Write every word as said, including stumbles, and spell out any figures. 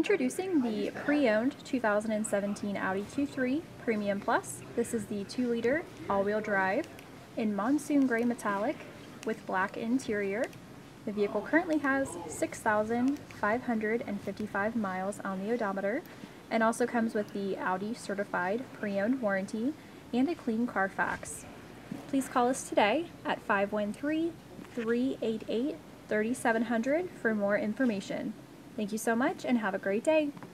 Introducing the pre-owned two thousand seventeen Audi Q three Premium Plus. This is the two liter all-wheel drive in monsoon gray metallic with black interior. The vehicle currently has six thousand five hundred fifty-five miles on the odometer and also comes with the Audi certified pre-owned warranty and a clean Carfax. Please call us today at five one three, three eight eight, three seven zero zero for more information. Thank you so much and have a great day.